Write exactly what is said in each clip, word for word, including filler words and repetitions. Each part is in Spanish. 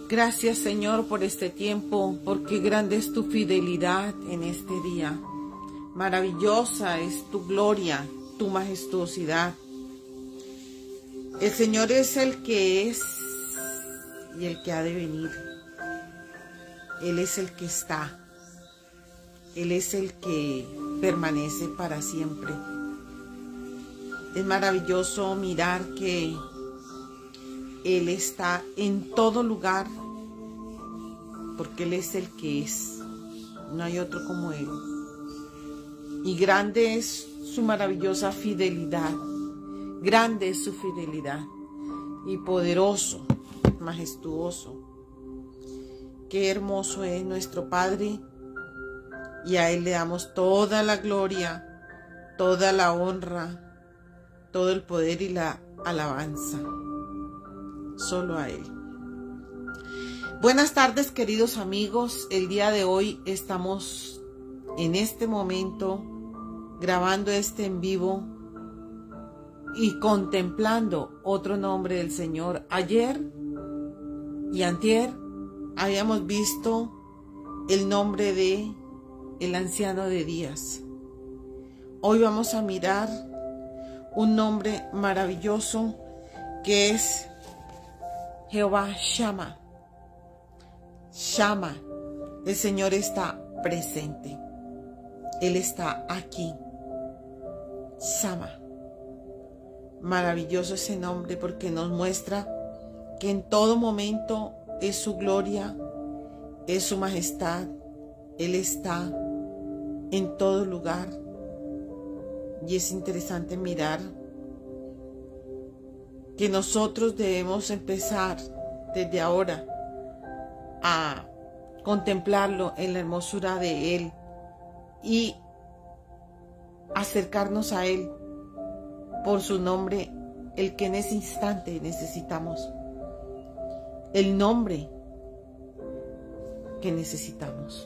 Gracias, Señor, por este tiempo, porque grande es tu fidelidad en este día. Maravillosa es tu gloria, tu majestuosidad. El Señor es el que es y el que ha de venir. Él es el que está. Él es el que permanece para siempre. Es maravilloso mirar que Él está en todo lugar, porque Él es el que es. No hay otro como Él. Y grande es su maravillosa fidelidad. Grande es su fidelidad. Y poderoso, majestuoso. Qué hermoso es nuestro Padre. Y a Él le damos toda la gloria, toda la honra, todo el poder y la alabanza. Solo a Él. Buenas tardes, queridos amigos. El día de hoy estamos en este momento grabando este en vivo y contemplando otro nombre del Señor. Ayer y antier habíamos visto el nombre de el anciano de días. Hoy vamos a mirar un nombre maravilloso que es Jehová Shammah. Shammah, el Señor está presente. Él está aquí. Shammah. Maravilloso ese nombre porque nos muestra que en todo momento es su gloria, es su majestad. Él está en todo lugar. Y es interesante mirar que nosotros debemos empezar desde ahora a contemplarlo en la hermosura de Él y acercarnos a Él por su nombre, el que en ese instante necesitamos, el nombre que necesitamos.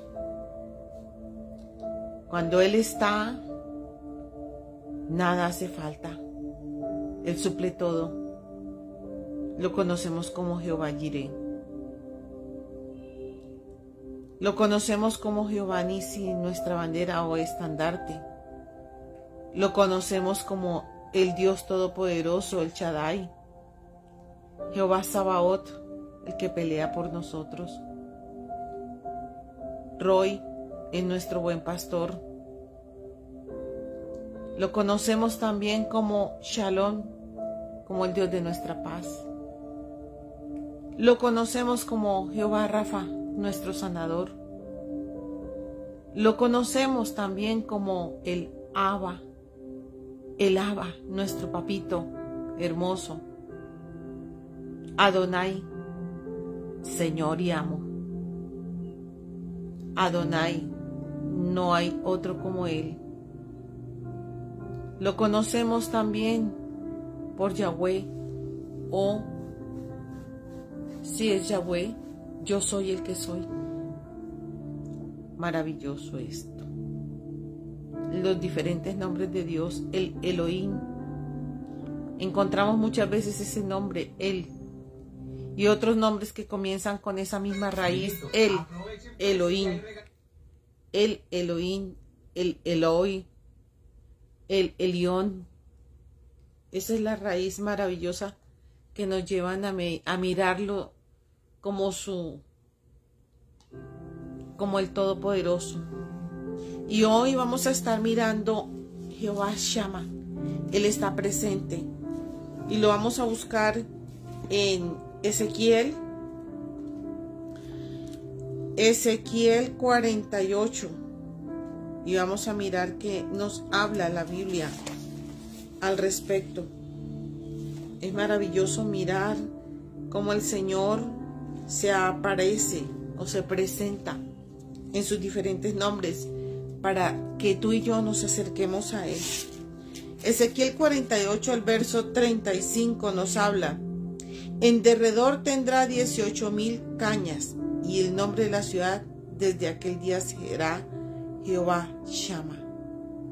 Cuando Él está, nada hace falta. Él suple todo. Lo conocemos como Jehová Jireh. Lo conocemos como Jehová Nisi, nuestra bandera o estandarte. Lo conocemos como el Dios Todopoderoso, el Shaddai. Jehová Sabaoth, el que pelea por nosotros. Roy es nuestro buen pastor. Lo conocemos también como Shalom, como el Dios de nuestra paz. Lo conocemos como Jehová Rafa, nuestro sanador. Lo conocemos también como el Abba, el Abba, nuestro papito hermoso. Adonai, Señor y amo. Adonai, no hay otro como Él. Lo conocemos también por Yahweh, o si es Yahweh, yo soy el que soy. Maravilloso esto. Los diferentes nombres de Dios, el Elohim. Encontramos muchas veces ese nombre, Él, y otros nombres que comienzan con esa misma raíz, el Elohim, el Elohim, el Eloi, el Elión. Esa es la raíz maravillosa que nos llevan a, me, a mirarlo como su, como el Todopoderoso. Y hoy vamos a estar mirando Jehová Shammah. Él está presente y lo vamos a buscar en Ezequiel, Ezequiel cuarenta y ocho. Y vamos a mirar que nos habla la Biblia al respecto. Es maravilloso mirar cómo el Señor se aparece o se presenta en sus diferentes nombres para que tú y yo nos acerquemos a Él. Ezequiel cuarenta y ocho, el verso treinta y cinco nos habla: en derredor tendrá dieciocho mil cañas, y el nombre de la ciudad desde aquel día será Jehová Shammah.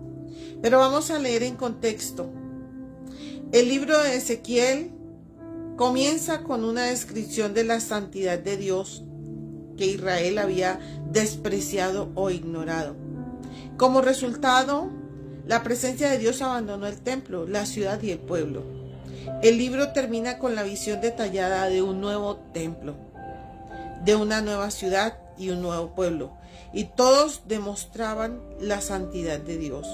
Pero vamos a leer en contexto. El libro de Ezequiel Comienza con una descripción de la santidad de Dios que Israel había despreciado o ignorado. Como resultado, la presencia de Dios abandonó el templo, la ciudad y el pueblo. El libro termina con la visión detallada de un nuevo templo, de una nueva ciudad y un nuevo pueblo, y todos demostraban la santidad de Dios.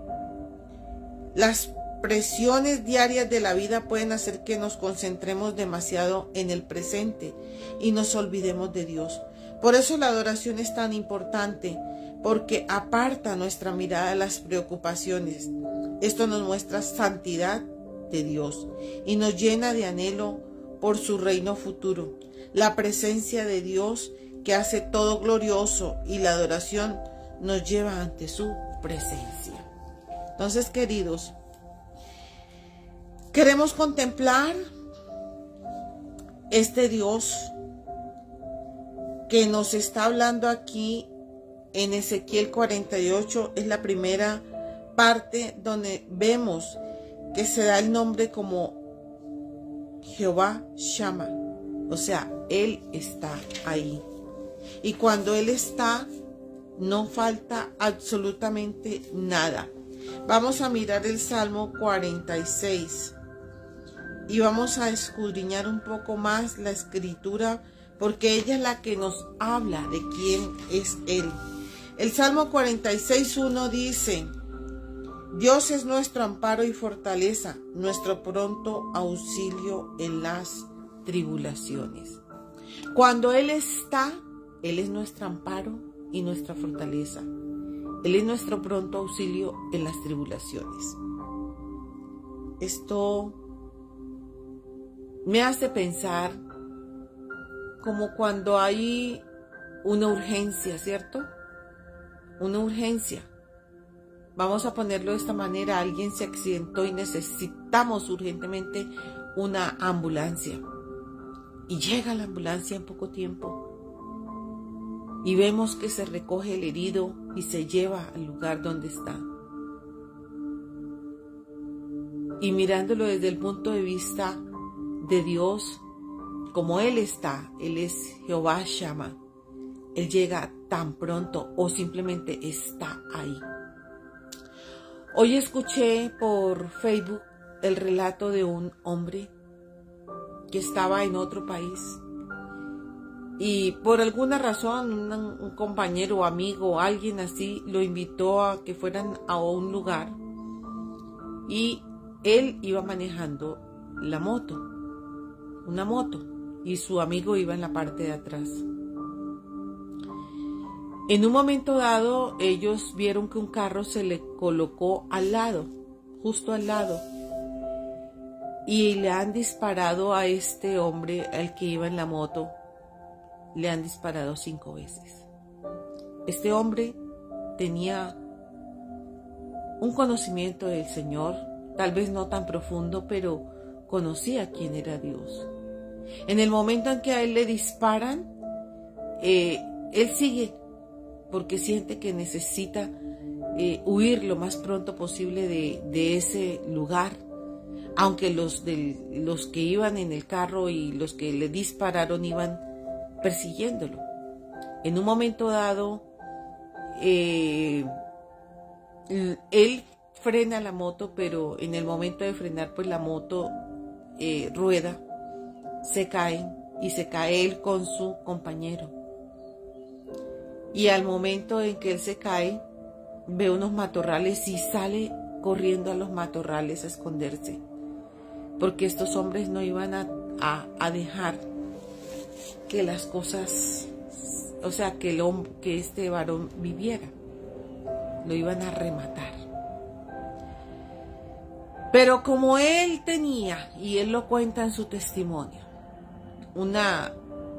Las presiones diarias de la vida pueden hacer que nos concentremos demasiado en el presente y nos olvidemos de Dios. Por eso la adoración es tan importante, porque aparta nuestra mirada de las preocupaciones. Esto nos muestra santidad de Dios y nos llena de anhelo por su reino futuro. La presencia de Dios que hace todo glorioso, y la adoración nos lleva ante su presencia. Entonces, queridos, queremos contemplar este Dios que nos está hablando aquí en Ezequiel cuarenta y ocho. Es la primera parte donde vemos que se da el nombre como Jehová Shammah, o sea, Él está ahí. Y cuando Él está, no falta absolutamente nada. Vamos a mirar el Salmo cuarenta y seis y vamos a escudriñar un poco más la escritura, porque ella es la que nos habla de quién es Él. El Salmo cuarenta y seis, uno dice: Dios es nuestro amparo y fortaleza, nuestro pronto auxilio en las tribulaciones. Cuando Él está, Él es nuestro amparo y nuestra fortaleza. Él es nuestro pronto auxilio en las tribulaciones. Esto me hace pensar como cuando hay una urgencia, ¿cierto? Una urgencia. Vamos a ponerlo de esta manera: alguien se accidentó y necesitamos urgentemente una ambulancia. Y llega la ambulancia en poco tiempo. Y vemos que se recoge el herido y se lleva al lugar donde está. Y mirándolo desde el punto de vista de Dios, como Él está, Él es Jehová Shammah, Él llega tan pronto o simplemente está ahí. Hoy escuché por Facebook el relato de un hombre que estaba en otro país y por alguna razón un, un compañero o amigo o alguien así lo invitó a que fueran a un lugar, y él iba manejando la moto, una moto, y su amigo iba en la parte de atrás. En un momento dado, ellos vieron que un carro se le colocó al lado, justo al lado, y le han disparado a este hombre, al que iba en la moto, le han disparado cinco veces. Este hombre tenía un conocimiento del Señor, tal vez no tan profundo, pero conocía quién era Dios. En el momento en que a él le disparan, eh, él sigue, porque siente que necesita eh, huir lo más pronto posible de, de ese lugar, aunque los, de, los que iban en el carro y los que le dispararon iban persiguiéndolo. En un momento dado, eh, él frena la moto, pero en el momento de frenar, pues la moto eh, rueda, se cae y se cae él con su compañero. Y al momento en que él se cae, ve unos matorrales y sale corriendo a los matorrales a esconderse, porque estos hombres no iban a, a, a dejar que las cosas, o sea, que, el hombre, que este varón viviera, lo iban a rematar. Pero como él tenía, y él lo cuenta en su testimonio, una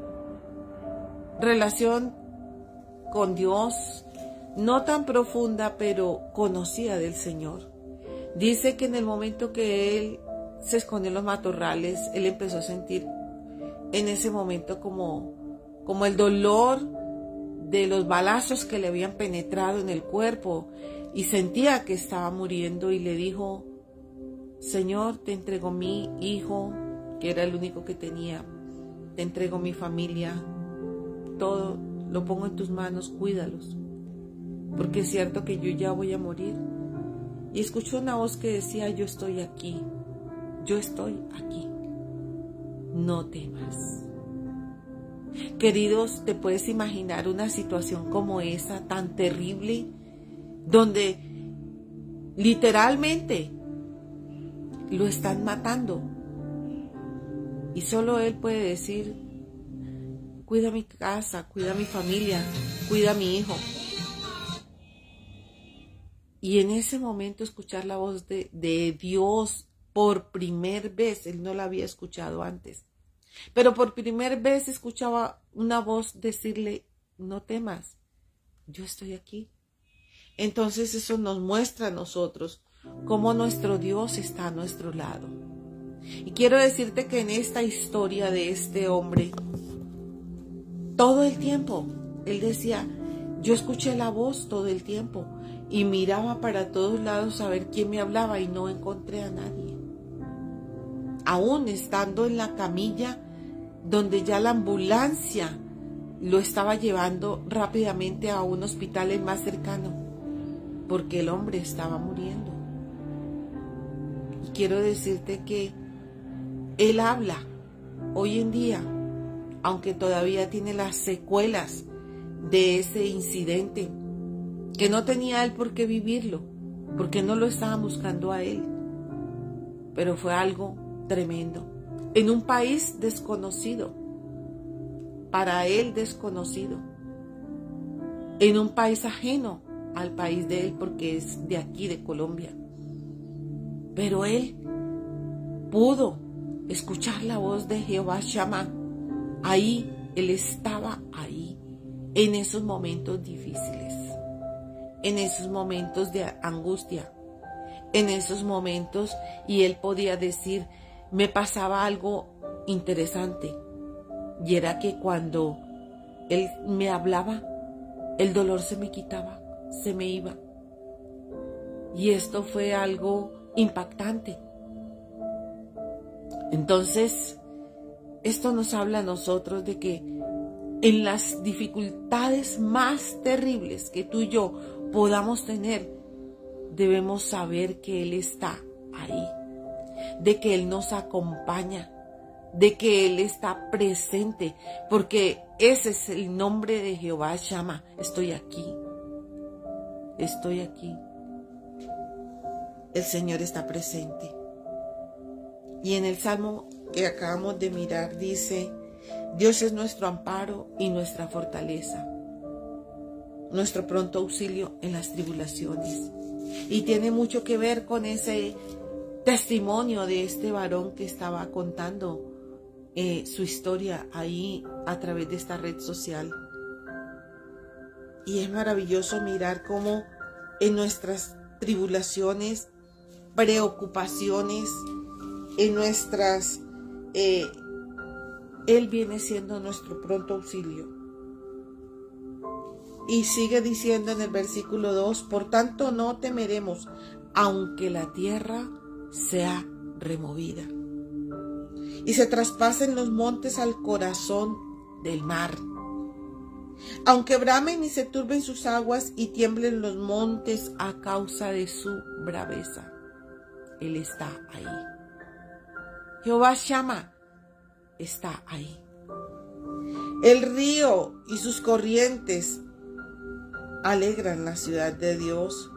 relación con Dios no tan profunda, pero conocida del Señor, dice que en el momento que él se escondió en los matorrales, él empezó a sentir en ese momento como, como el dolor de los balazos que le habían penetrado en el cuerpo, y sentía que estaba muriendo, y le dijo: Señor, te entrego mi hijo que era el único que tenía. Te entrego mi familia, todo lo pongo en tus manos, cuídalos, porque es cierto que yo ya voy a morir. Y escuchó una voz que decía, yo estoy aquí, yo estoy aquí, no temas. Queridos, ¿te puedes imaginar una situación como esa, tan terrible, donde literalmente lo están matando? Y solo él puede decir, cuida mi casa, cuida mi familia, cuida a mi hijo. Y en ese momento escuchar la voz de, de Dios por primera vez, él no la había escuchado antes, pero por primera vez escuchaba una voz decirle, no temas, yo estoy aquí. Entonces eso nos muestra a nosotros cómo nuestro Dios está a nuestro lado. Y quiero decirte que en esta historia de este hombre, todo el tiempo, él decía, yo escuché la voz todo el tiempo y miraba para todos lados a ver quién me hablaba y no encontré a nadie. Aún estando en la camilla, donde ya la ambulancia lo estaba llevando rápidamente a un hospital el más cercano, porque el hombre estaba muriendo. Y quiero decirte que él habla hoy en día, aunque todavía tiene las secuelas de ese incidente, que no tenía él por qué vivirlo, porque no lo estaban buscando a él, pero fue algo tremendo, en un país desconocido, para él desconocido, en un país ajeno al país de él, porque es de aquí, de Colombia, pero él pudo escuchar la voz de Jehová Shammah. Ahí, él estaba ahí, en esos momentos difíciles, en esos momentos de angustia, en esos momentos, y él podía decir, me pasaba algo interesante, y era que cuando él me hablaba, el dolor se me quitaba, se me iba. Y esto fue algo impactante. Entonces, esto nos habla a nosotros de que en las dificultades más terribles que tú y yo podamos tener, debemos saber que Él está ahí, de que Él nos acompaña, de que Él está presente, porque ese es el nombre de Jehová Shammah. Estoy aquí, estoy aquí. El Señor está presente. Y en el Salmo que acabamos de mirar dice, Dios es nuestro amparo y nuestra fortaleza, nuestro pronto auxilio en las tribulaciones. Y tiene mucho que ver con ese testimonio de este varón que estaba contando eh, su historia ahí a través de esta red social. Y es maravilloso mirar cómo en nuestras tribulaciones, preocupaciones, en nuestras, eh, Él viene siendo nuestro pronto auxilio. Y sigue diciendo en el versículo dos, por tanto no temeremos, aunque la tierra sea removida y se traspasen los montes al corazón del mar, aunque bramen y se turben sus aguas y tiemblen los montes a causa de su braveza. Él está ahí. Jehová Shammah está ahí. El río y sus corrientes alegran la ciudad de Dios,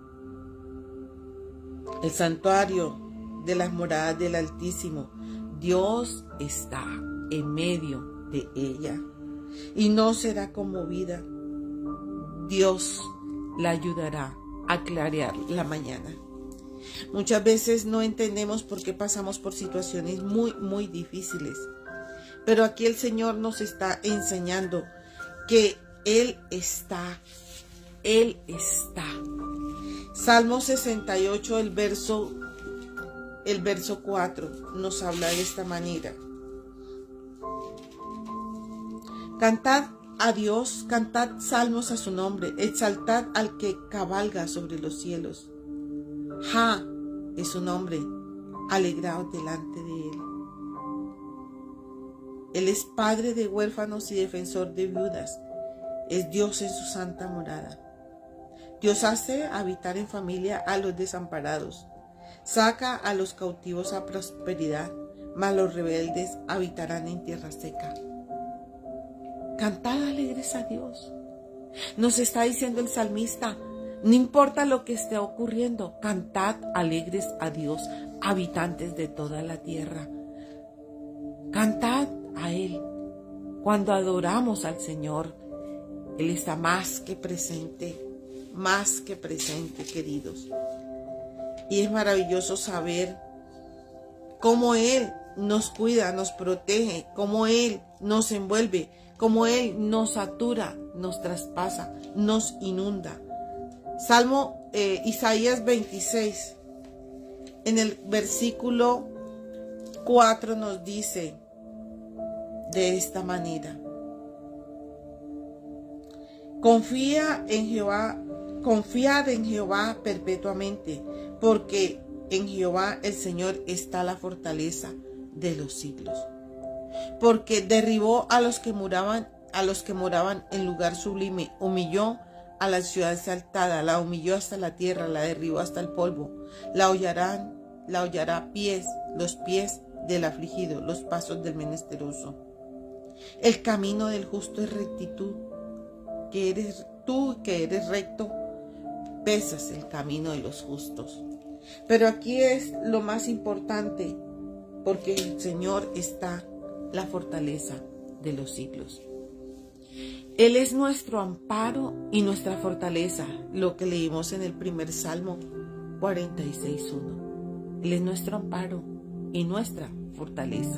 el santuario de las moradas del Altísimo. Dios está en medio de ella y no será conmovida. Dios la ayudará a clarear la mañana. Muchas veces no entendemos por qué pasamos por situaciones muy, muy difíciles. Pero aquí el Señor nos está enseñando que Él está, Él está. Salmo sesenta y ocho, el verso, el verso cuatro, nos habla de esta manera. Cantad a Dios, cantad salmos a su nombre, exaltad al que cabalga sobre los cielos. Ja es su nombre, alegraos delante de Él. Él es padre de huérfanos y defensor de viudas. Es Dios en su santa morada. Dios hace habitar en familia a los desamparados. Saca a los cautivos a prosperidad, mas los rebeldes habitarán en tierra seca. Cantad alegres a Dios. Nos está diciendo el salmista, no importa lo que esté ocurriendo, cantad alegres a Dios, habitantes de toda la tierra. Cantad a Él. Cuando adoramos al Señor, Él está más que presente, más que presente, queridos. Y es maravilloso saber cómo Él nos cuida, nos protege, cómo Él nos envuelve, cómo Él nos satura, nos traspasa, nos inunda. Salmo eh, Isaías veintiséis, en el versículo cuatro nos dice de esta manera: Confía en Jehová, confiad en Jehová perpetuamente, porque en Jehová el Señor está la fortaleza de los siglos. Porque derribó a los que moraban, a los que moraban en lugar sublime, humilló a la ciudad exaltada, la humilló hasta la tierra, la derribó hasta el polvo, la hollarán, la hollará pies, los pies del afligido, los pasos del menesteroso. El camino del justo es rectitud, que eres tú que eres recto, pesas el camino de los justos. Pero aquí es lo más importante, porque el Señor está la fortaleza de los siglos. Él es nuestro amparo y nuestra fortaleza, lo que leímos en el primer Salmo cuarenta y seis, uno. Él es nuestro amparo y nuestra fortaleza.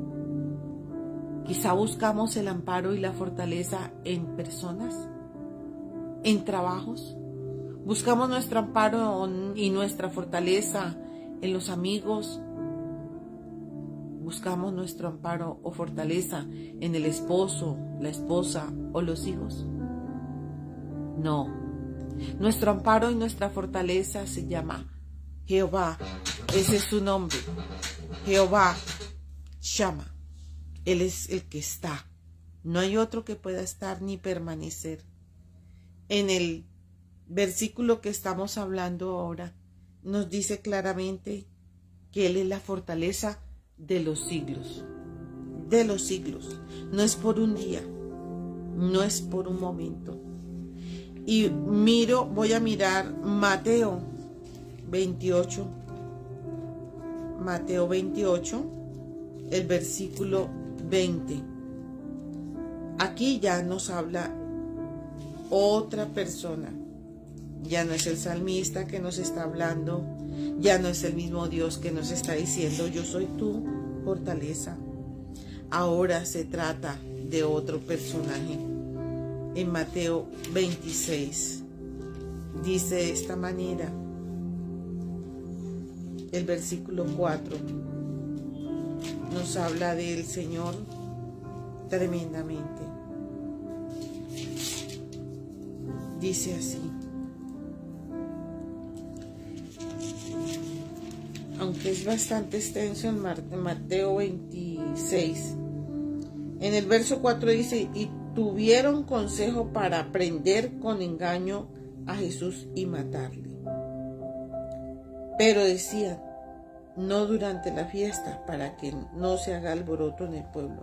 Quizá buscamos el amparo y la fortaleza en personas, en trabajos. Buscamos nuestro amparo y nuestra fortaleza en los amigos. Buscamos nuestro amparo o fortaleza en el esposo, la esposa o los hijos. No, nuestro amparo y nuestra fortaleza se llama Jehová. Ese es su nombre. Jehová Shama. Él es el que está. No hay otro que pueda estar ni permanecer. En el versículo que estamos hablando ahora, nos dice claramente que Él es la fortaleza de los siglos, de los siglos. No es por un día, no es por un momento. Y miro, voy a mirar Mateo veintiocho, Mateo veintiocho, el versículo veinte. Aquí ya nos habla otra persona. Ya no es el salmista que nos está hablando, ya no es el mismo Dios que nos está diciendo, yo soy tu fortaleza. Ahora se trata de otro personaje. En Mateo veintiséis dice de esta manera, el versículo cuatro nos habla del Señor tremendamente. Dice así: aunque es bastante extenso en Mateo veintiséis, en el verso cuatro dice: y tuvieron consejo para prender con engaño a Jesús y matarle. Pero decían: no durante la fiesta, para que no se haga alboroto en el pueblo.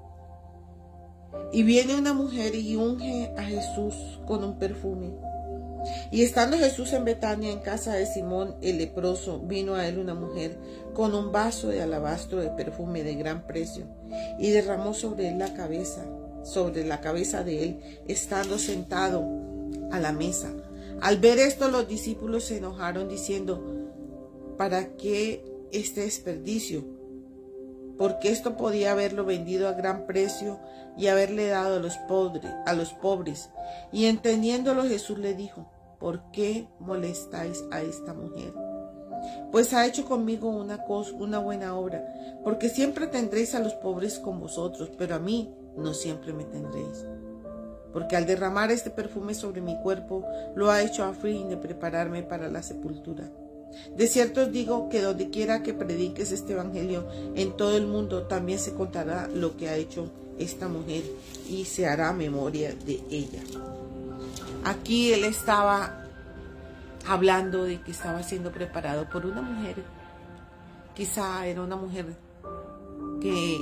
Y viene una mujer y unge a Jesús con un perfume. Y estando Jesús en Betania, en casa de Simón el leproso, vino a él una mujer con un vaso de alabastro de perfume de gran precio, y derramó sobre él la cabeza, sobre la cabeza de él, estando sentado a la mesa. Al ver esto, los discípulos se enojaron, diciendo: ¿para qué este desperdicio? Porque esto podía haberlo vendido a gran precio y haberle dado a los pobres, a los pobres. Y entendiéndolo, Jesús le dijo: ¿por qué molestáis a esta mujer? Pues ha hecho conmigo una cosa, una buena obra, porque siempre tendréis a los pobres con vosotros, pero a mí no siempre me tendréis. Porque al derramar este perfume sobre mi cuerpo, lo ha hecho a fin de prepararme para la sepultura. De cierto os digo que donde quiera que prediques este evangelio en todo el mundo, también se contará lo que ha hecho esta mujer y se hará memoria de ella. Aquí él estaba hablando de que estaba siendo preparado por una mujer. Quizá era una mujer que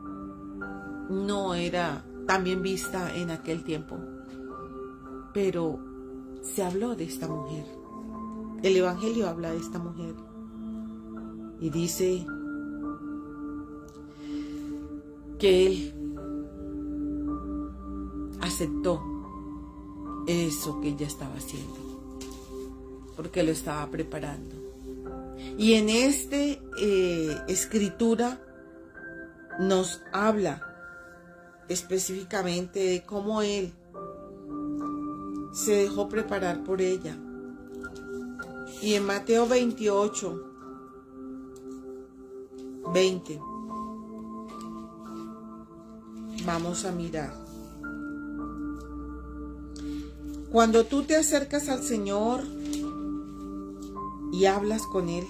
no era tan bien vista en aquel tiempo, pero se habló de esta mujer. El evangelio habla de esta mujer y dice que él aceptó eso que ella estaba haciendo, porque lo estaba preparando. Y en esta eh, escritura nos habla específicamente de cómo él se dejó preparar por ella. Y en Mateo veintiocho, veinte, vamos a mirar. Cuando tú te acercas al Señor y hablas con Él,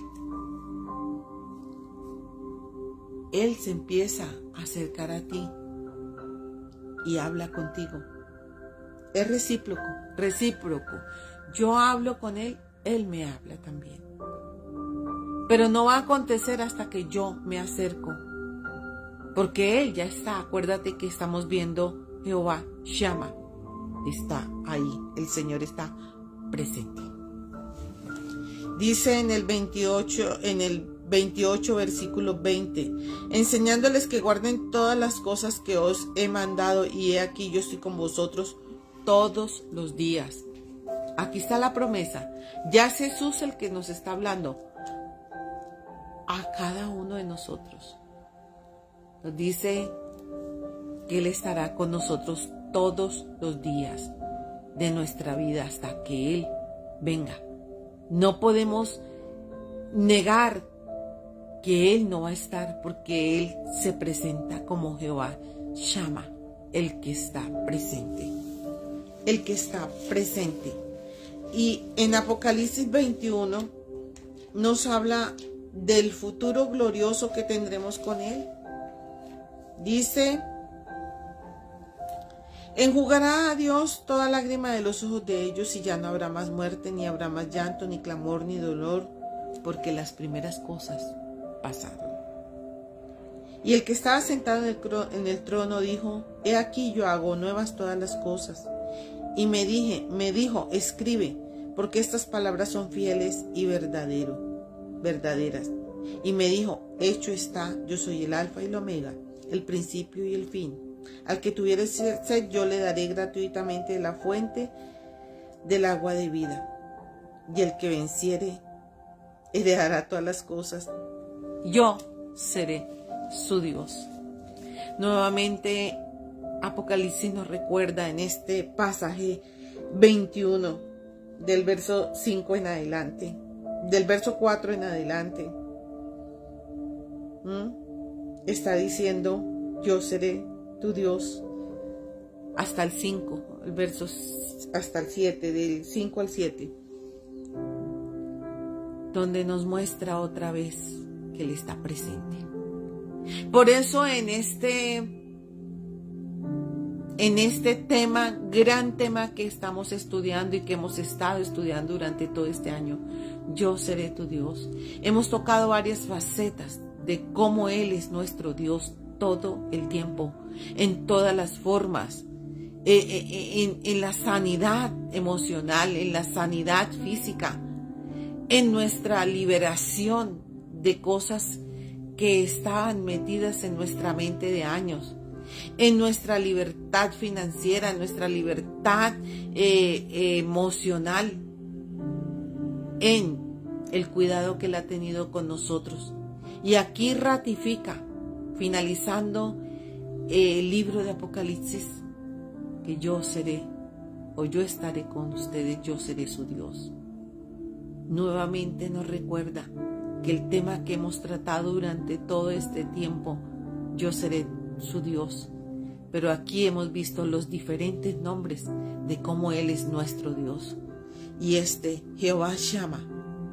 Él se empieza a acercar a ti y habla contigo. Es recíproco, recíproco. Yo hablo con Él, Él me habla también. Pero no va a acontecer hasta que yo me acerco, porque Él ya está. Acuérdate que estamos viendo Jehová Shammah. Está ahí, el Señor está presente. Dice en el veintiocho, en el veintiocho, versículo veinte, enseñándoles que guarden todas las cosas que os he mandado, y he aquí yo estoy con vosotros todos los días. Aquí está la promesa. Ya es Jesús el que nos está hablando a cada uno de nosotros. Nos dice que Él estará con nosotros todos los días de nuestra vida hasta que Él venga. No podemos negar que Él no va a estar, porque Él se presenta como Jehová Shammah, el que está presente. El que está presente. Y en Apocalipsis veintiuno nos habla del futuro glorioso que tendremos con Él. Dice: enjugará a Dios toda lágrima de los ojos de ellos, y ya no habrá más muerte, ni habrá más llanto, ni clamor, ni dolor, porque las primeras cosas pasaron. Y el que estaba sentado en el, en el trono dijo: he aquí yo hago nuevas todas las cosas. Y me dije, me dijo: escribe, porque estas palabras son fieles y verdadero, verdaderas. Y me dijo: hecho está, yo soy el alfa y el omega, el principio y el fin. Al que tuviere sed, yo le daré gratuitamente de la fuente del agua de vida. Y el que venciere, heredará todas las cosas. Yo seré su Dios. Nuevamente, Apocalipsis nos recuerda en este pasaje veintiuno, del verso cinco en adelante, del verso cuatro en adelante. ¿Mm? Está diciendo: yo seré tu Dios, hasta el cinco, el verso hasta el siete, del cinco al siete, donde nos muestra otra vez que Él está presente. Por eso en este, en este tema, gran tema que estamos estudiando y que hemos estado estudiando durante todo este año, yo seré tu Dios, hemos tocado varias facetas de cómo Él es nuestro Dios todo el tiempo, en todas las formas, eh, eh, en, en la sanidad emocional, en la sanidad física, en nuestra liberación de cosas que estaban metidas en nuestra mente de años, en nuestra libertad financiera, en nuestra libertad eh, eh, emocional, en el cuidado que Él ha tenido con nosotros. Y aquí ratifica, finalizando el libro de Apocalipsis, que yo seré, o yo estaré con ustedes, yo seré su Dios. Nuevamente nos recuerda que el tema que hemos tratado durante todo este tiempo, yo seré su Dios. Pero aquí hemos visto los diferentes nombres de cómo Él es nuestro Dios. Y este Jehová Shammah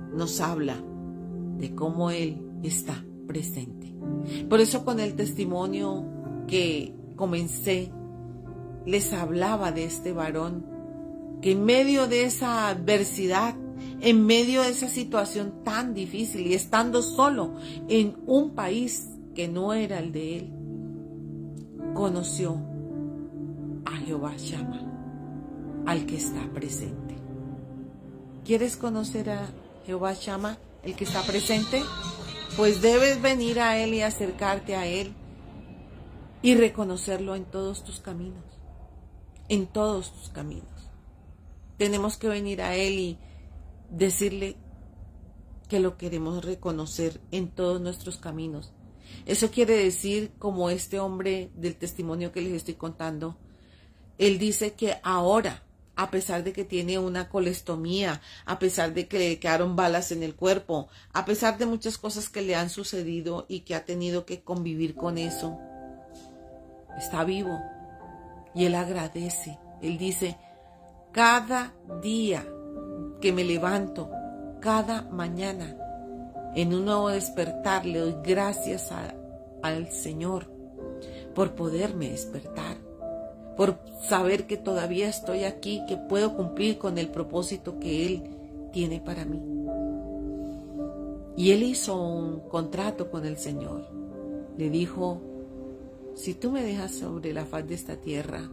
nos habla de cómo Él está presente. Por eso con el testimonio que comencé, les hablaba de este varón que en medio de esa adversidad, en medio de esa situación tan difícil y estando solo en un país que no era el de él, conoció a Jehová Shammah, al que está presente. ¿Quieres conocer a Jehová Shammah, el que está presente? Pues debes venir a Él y acercarte a Él y reconocerlo en todos tus caminos, en todos tus caminos. Tenemos que venir a Él y decirle que lo queremos reconocer en todos nuestros caminos. Eso quiere decir, como este hombre del testimonio que les estoy contando, él dice que ahora, a pesar de que tiene una colestomía, a pesar de que le quedaron balas en el cuerpo, a pesar de muchas cosas que le han sucedido y que ha tenido que convivir con eso, está vivo. Y él agradece. Él dice, cada día que me levanto, cada mañana, en un nuevo despertar, le doy gracias a, al Señor por poderme despertar, por saber que todavía estoy aquí, que puedo cumplir con el propósito que Él tiene para mí. Y él hizo un contrato con el Señor. Le dijo, si tú me dejas sobre la faz de esta tierra,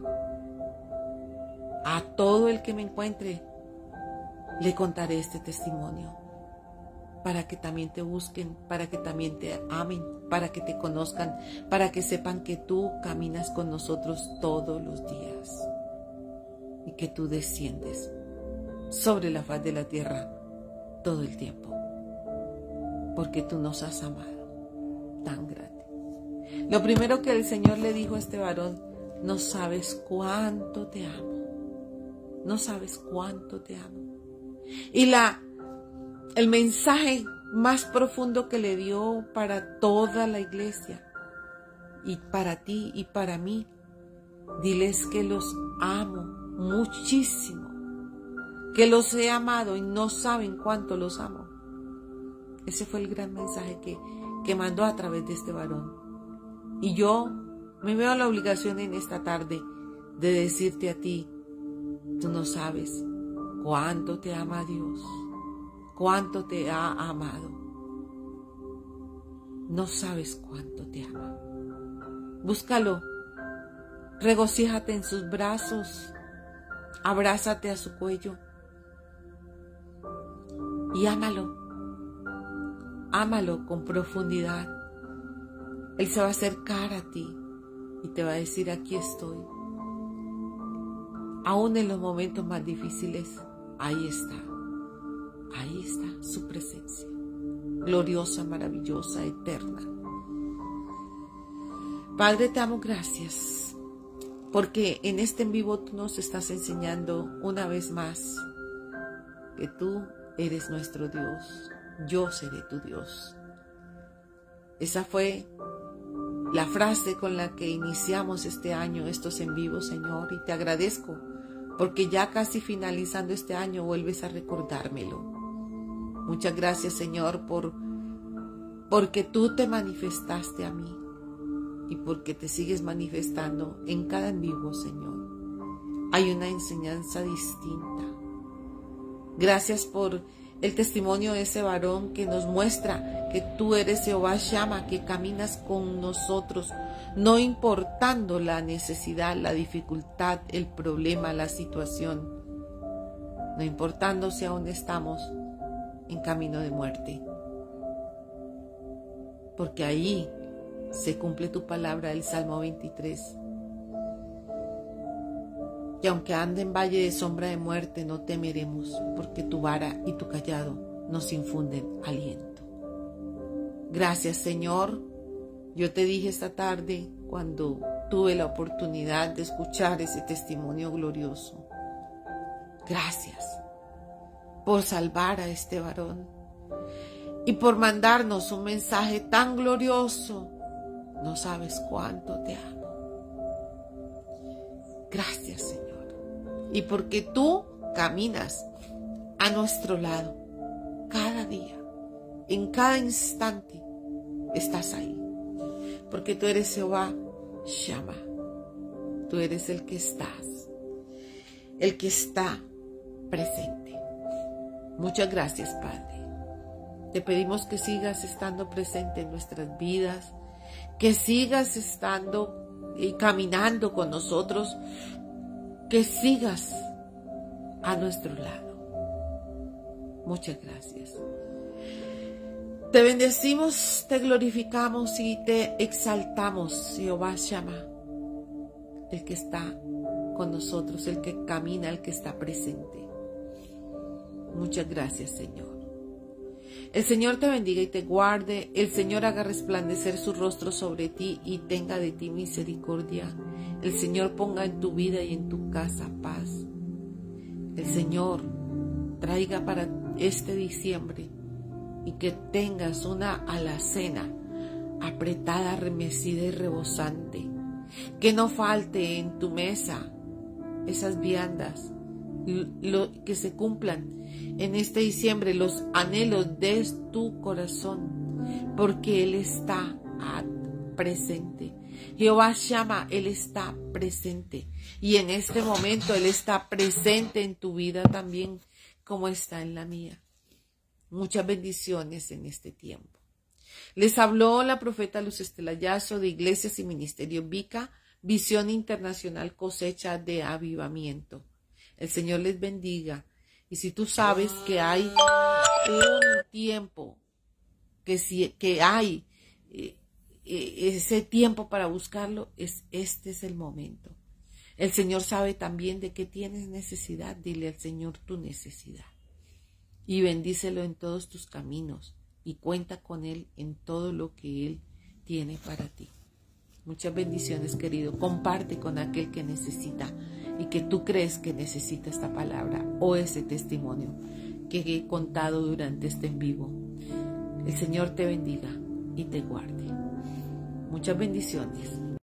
a todo el que me encuentre, le contaré este testimonio, para que también te busquen, para que también te amen, para que te conozcan, para que sepan que tú caminas con nosotros todos los días y que tú desciendes sobre la faz de la tierra todo el tiempo, porque tú nos has amado tan grande. Lo primero que el Señor le dijo a este varón, no sabes cuánto te amo, no sabes cuánto te amo. Y la, el mensaje más profundo que le dio para toda la iglesia y para ti y para mí, diles que los amo muchísimo, que los he amado y no saben cuánto los amo. Ese fue el gran mensaje que, que mandó a través de este varón. Y yo me veo la obligación en esta tarde de decirte a ti, tú no sabes cuánto te ama Dios, cuánto te ha amado. No sabes cuánto te ama. Búscalo, regocíjate en sus brazos, abrázate a su cuello y ámalo. Ámalo con profundidad. Él se va a acercar a ti y te va a decir, aquí estoy. Aún en los momentos más difíciles, ahí está. Ahí está su presencia. Gloriosa, maravillosa, eterna. Padre, te amo, gracias. Porque en este en vivo tú nos estás enseñando una vez más que tú eres nuestro Dios. Yo seré tu Dios. Esa fue la frase con la que iniciamos este año, estos en vivo, Señor, y te agradezco porque ya casi finalizando este año vuelves a recordármelo. Muchas gracias, Señor, por porque tú te manifestaste a mí y porque te sigues manifestando en cada en vivo, Señor. Hay una enseñanza distinta. Gracias por el testimonio de ese varón que nos muestra que tú eres Jehová Shammah, que caminas con nosotros, no importando la necesidad, la dificultad, el problema, la situación, no importando si aún estamos en camino de muerte. Porque ahí se cumple tu palabra del Salmo veintitrés. Que aunque ande en valle de sombra de muerte, no temeremos, porque tu vara y tu cayado nos infunden aliento. Gracias, Señor. Yo te dije esta tarde, cuando tuve la oportunidad de escuchar ese testimonio glorioso, gracias por salvar a este varón y por mandarnos un mensaje tan glorioso. No sabes cuánto te amo. Gracias, Señor. Y porque tú caminas a nuestro lado cada día, en cada instante, estás ahí. Porque tú eres Jehová Shammah. Tú eres el que estás, el que está presente. Muchas gracias, Padre. Te pedimos que sigas estando presente en nuestras vidas, que sigas estando y caminando con nosotros, que sigas a nuestro lado. Muchas gracias. Te bendecimos, te glorificamos y te exaltamos, Jehová Shammah, el que está con nosotros, el que camina, el que está presente. Muchas gracias, Señor. El Señor te bendiga y te guarde. El Señor haga resplandecer su rostro sobre ti y tenga de ti misericordia. El Señor ponga en tu vida y en tu casa paz. El Señor traiga para este diciembre y que tengas una alacena apretada, remecida y rebosante. Que no falte en tu mesa esas viandas, lo, que se cumplan en este diciembre los anhelos de tu corazón, porque Él está presente. Jehová Shammah, Él está presente, y en este momento Él está presente en tu vida también, como está en la mía. Muchas bendiciones en este tiempo. Les habló la profeta Luz Estelayazo de Iglesias y Ministerio Vica, Visión Internacional Cosecha de Avivamiento. El Señor les bendiga. Y si tú sabes que hay un tiempo, que, si, que hay eh, eh, ese tiempo para buscarlo, es, este es el momento. El Señor sabe también de qué tienes necesidad. Dile al Señor tu necesidad. Y bendícelo en todos tus caminos. Y cuenta con Él en todo lo que Él tiene para ti. Muchas bendiciones, querido. Comparte con aquel que necesita y que tú crees que necesita esta palabra o ese testimonio que he contado durante este en vivo. El Señor te bendiga y te guarde. Muchas bendiciones.